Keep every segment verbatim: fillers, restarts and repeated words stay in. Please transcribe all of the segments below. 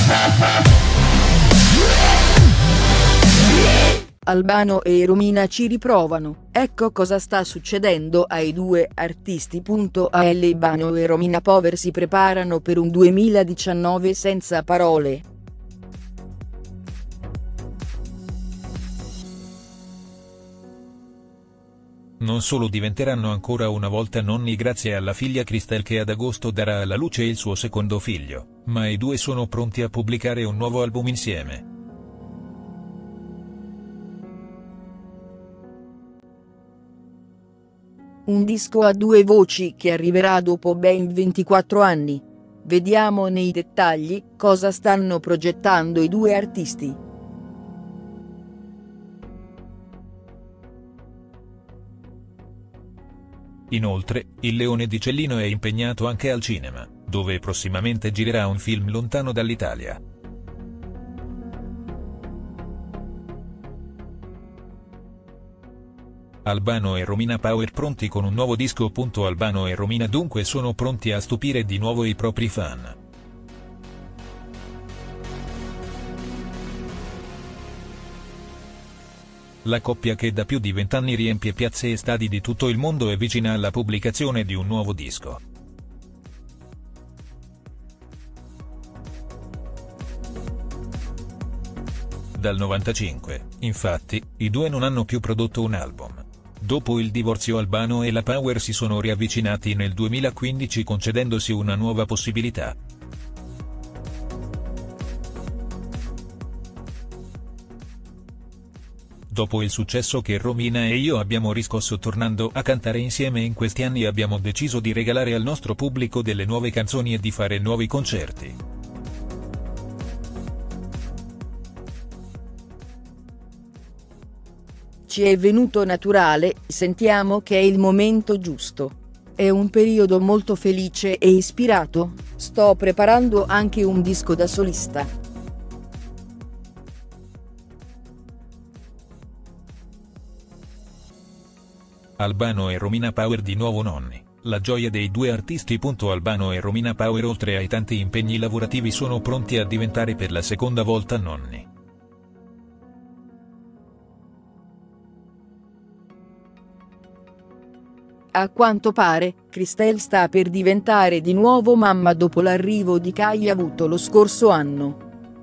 Albano e Romina ci riprovano, ecco cosa sta succedendo ai due artisti. Albano e Romina Power si preparano per un duemiladiciannove senza parole. Non solo diventeranno ancora una volta nonni grazie alla figlia Crystal che ad agosto darà alla luce il suo secondo figlio, ma i due sono pronti a pubblicare un nuovo album insieme. Un disco a due voci che arriverà dopo ben ventiquattro anni. Vediamo nei dettagli cosa stanno progettando i due artisti. Inoltre, il Leone di Cellino è impegnato anche al cinema, dove prossimamente girerà un film lontano dall'Italia. Albano e Romina Power pronti con un nuovo disco. Albano e Romina dunque sono pronti a stupire di nuovo i propri fan. La coppia che da più di vent'anni riempie piazze e stadi di tutto il mondo è vicina alla pubblicazione di un nuovo disco. Dal novantacinque, infatti, i due non hanno più prodotto un album. Dopo il divorzio Albano e la Power si sono riavvicinati nel duemilaquindici concedendosi una nuova possibilità. Dopo il successo che Romina e io abbiamo riscosso tornando a cantare insieme in questi anni, abbiamo deciso di regalare al nostro pubblico delle nuove canzoni e di fare nuovi concerti. Ci è venuto naturale, sentiamo che è il momento giusto. È un periodo molto felice e ispirato, sto preparando anche un disco da solista. Albano e Romina Power di nuovo nonni, la gioia dei due artisti. Albano e Romina Power oltre ai tanti impegni lavorativi sono pronti a diventare per la seconda volta nonni. A quanto pare, Crystal sta per diventare di nuovo mamma dopo l'arrivo di Kai avuto lo scorso anno.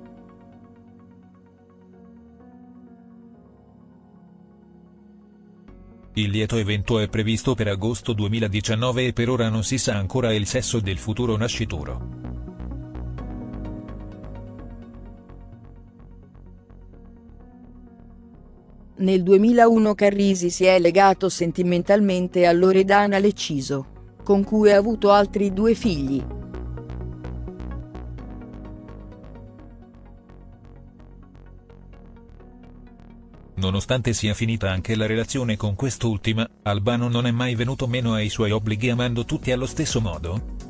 Il lieto evento è previsto per agosto duemiladiciannove e per ora non si sa ancora il sesso del futuro nascituro. Nel duemilauno Carrisi si è legato sentimentalmente a Loredana Lecciso, con cui ha avuto altri due figli. Nonostante sia finita anche la relazione con quest'ultima, Albano non è mai venuto meno ai suoi obblighi amando tutti allo stesso modo.